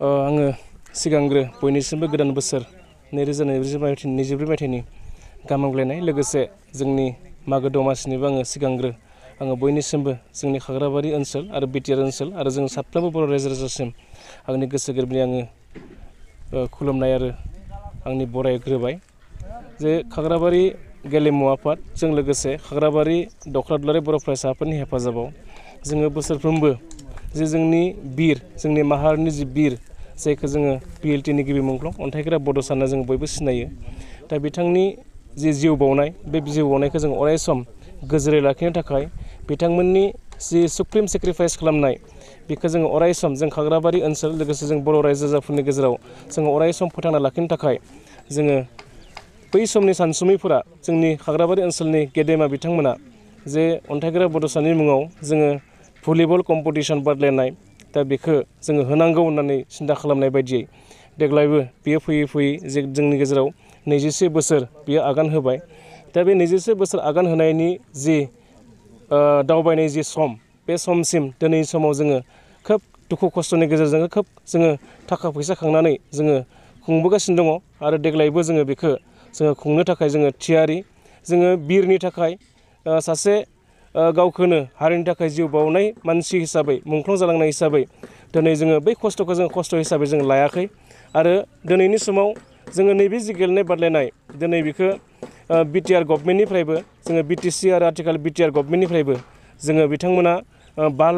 आङो सिगांग्रो बयनिसिमबो गोदान बोसोर 2024 मायथाइनि गाहाम हामलायनाय लोगोसे जोंनि मागो दमासिनिबो आङो बयनिसिमबो जोंनि खाग्राबारि ओनसोल आरो बिटिआर ओनसोल आरो जों साफ्रोमबो बर' रायजो राजासिम आंनि गोसो गोरबोनि आङो खुलुमनाय आरो आंनि बरायग्रोबाय जे खाग्राबारि गेलेमु आफादजों लोगोसे खाग्राबारि दख्ला दुलाराय बर' फरायसा आफादनि हेफाजाबाव जोङो बोसोरफ्रोमबो जे जोंनि बिर जोंनि माहारिनि जि बिर जायखौ जोङो पिएलटिनि गिबि मुंख्लं अन्थाइग्रा बड'स होनना जों बयबो सिनायो दा बिथांनि जि जिउ बावनाय बे जिउ बावनायखौ जों अरायसम गोजोरै लाखिनो थाखाय बिथांमोननि जि सुप्रिम सेक्रिफाइस खालामनाय बेखौ जोङो अरायसम जों खाग्राबारि ओनसोल लोगोसे जों बर' रायजो राजाफोरनि गेजेराव जोङो अरायसम फोथांना लाखिनो थाखाय जोङो बै समनि सानसुमैफोरा जोंनि खाग्राबारि ओनसोलनि गेदेमा बिथांमोना जे अन्थाइग्रा बड'सानि मुङाव जोङो भलिबल कम्पिटिसन बादायलायनाय दा बेखौ जोङो होनांगौ होननानै सिन्था खालामनाय बायदियै देग्लायबो बियो फैयै फैयै जे जोंनि गेजेराव 21 बोसोर बियो आगान होबाय दा बे 21 बोसोर आगान होनायनि जि दावबायनाय जि सम बे समसिम दिनैनि समाव जोङो खोब दुखु खस्थ'नि गेजेरजों खोब जोङो थाखा फैसा खांनानै जोङो खुंबोगासिनो दङ आरो देग्लायबो जोङो बेखौ जोङो खुंनो थाखाय जोङो थियारि जोङो बिरनि थाखाय सासे गावखौनो हारिनि थाखाय जिउ बावनाय मानसि हिसाबै मुंख्लं जालांनाय हिसाबै दिनै जोङो बै खस्थ'खौ जों खस्थ' हिसाबै जों लायाखै आरो दिनैनि समाव जोङो नैबे जि गेलेनाय बादायलायनाय दिनै बेखौ बिटिआर गभर्नमेन्टनिफ्रायबो जोङो बिटिसि आरो आथिखाल बिटिआर गभर्नमेन्टनिफ्रायबो जोङो बिथांमोना 5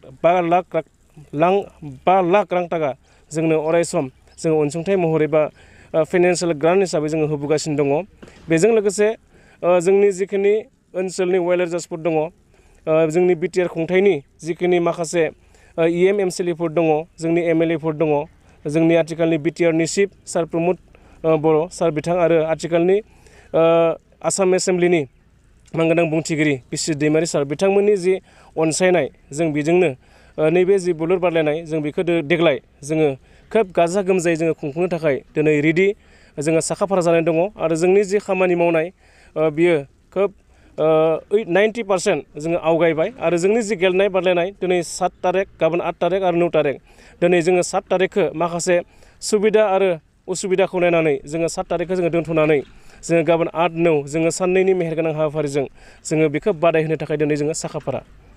लाख रां थाखा जोंनो अरायसम जोङो अनसुंथाइ महरै बा फाइनान्सियेल ग्रान्ट हिसाबै जोङो होबोगासिनो दङ बेजों लोगोसे जोंनि जिखिनि ओनसोलनि वाइल्ड जाजफोर दङ जोंनि बिटिआर खुंथायनि जिखिनि माखासे इएम एमसिएलएफोर दङ जोंनि एमएलएफोर दङ जोंनि आथिखालनि बिटिआरनि चिफ सार प्रमद बर' सार बिथां आरो आथिखालनि आसाम एसेम्ब्लिनि मानगोनां बुंथिगिरि बिसि दैमारि सार बिथांमोननि जि अनसायनाय जों बेजोंनो नैबे जि बुलुर बादायलायनाय जों बेखौ देग्लाय जोङो खोब गाजा गोमजायै जोङो खुंफुंनो थाखाय दिनै रेडि जोङो साखाफारा जानानै दङ आरो जोंनि जि खामानि मावनाय बियो खोब 90% जोङो आवगायबाय आरो जोंनि जि गेलेनाय बादायलायनाय दिनै 7 तारिख गाबोन 8 तारिख आरो 9 तारिख दिनै जोङो 7 तारिखखौ माखासे सुबिदा आरो उसुबिदाखौ नायनानै जोङो 7 तारिखखौ जोङो दोनथ'नानै जोङो गाबोन 8, 9 जोङो साननैनि मेहेरगोनां हाबाफारिजों जोङो बेखौ बादायहोनो थाखाय दिनै जोङो साखाफारा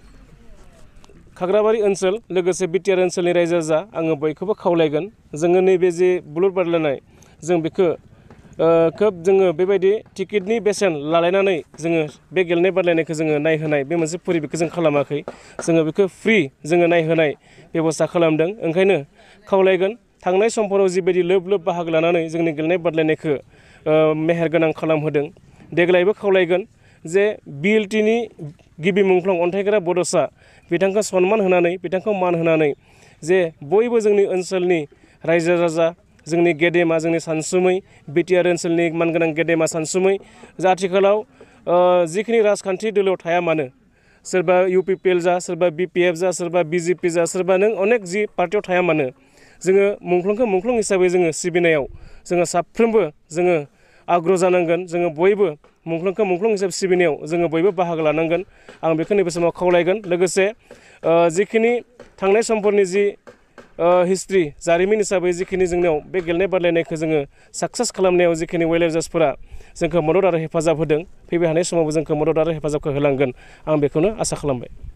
खाग्राबारि ओनसोल लोगोसे बिटिआर ओनसोलनि रायजो राजा आङो बयखौबो खावलायगोन जोङो नैबे जे बुलुर बादायलायनाय जों बेखौ खोब जोङो बेबायदि टिकेटनि बेसेन लालायनानै जोङो बे गेलेनाय बादायलायनायखौ जोङो नायहोनाय बे मोनसे परिबेखौ जों खालामाखै जोङो बेखौ फ्रि जोङो नायहोनाय बेब'स्था खालामदों ओंखायनो खावलायगोन थांनाय समफोराव जिबायदि लोब लोब बाहागो लानानै जोंनि गेलेनाय बादायलायनायखौ मेहेरगोनां खालामहोदों देग्लायबो खावलायगोन जे बिएलटिनि गिबि मुंख्लं अन्थाइग्रा बड'सा बिथांखौ सनमान होनानै बिथांखौ मान होनानै जे बयबो जोंनि ओनसोलनि रायजो राजा जोंनि गेदेमा जोंनि सानसुमै बिटिआर ओनसोलनि मानगोनां गेदेमा सानसुमै जा आथिखालाव जिखिनि राजखान्थि दोलोआव थाया मानो सोरबा इउपिपिएल जा सोरबा बिपिएफ जा सोरबा बिजेपि जा सोरबा नों अनेक जि पार्टियाव थाया मानो जोङो मुंख्लंखौ मुंख्लं हिसाबै जोङो सिबिनायाव जोङो साफ्रोमबो जोङो आग्रह जानांगोन जोङो बयबो मुंख्लंखौ मुंख्लं हिसाबै सिबिनायाव जोङो बयबो बाहागो लानांगोन आं बेखौ नैबे समाव खावलायगोन लोगोसे जिखिनि थांनाय समफोरनि जि हिस्ट्रि जारिमिन हिसाबै जिखिनि जोंनियाव बे गेलेनाय बादायलायनायखौ जोङो साक्सेस खालामनायाव जिखिनि वाइल्ड जाजफोरा जोंखौ मदद आरो हेफाजाब होदों फैबाय थानाय समावबो जोंखौ मदद आरो हेफाजाबखौ होलांगोन आं बेखौनो आसा खालामबाय